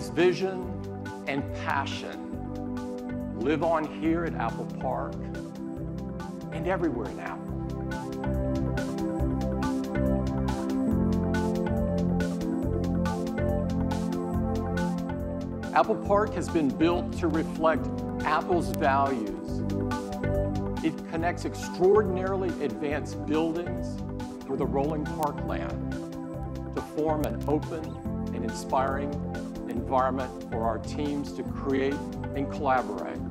His vision and passion live on here at Apple Park and everywhere in Apple. Apple Park has been built to reflect Apple's values. It connects extraordinarily advanced buildings with a rolling parkland to form an open and inspiring environment for our teams to create and collaborate.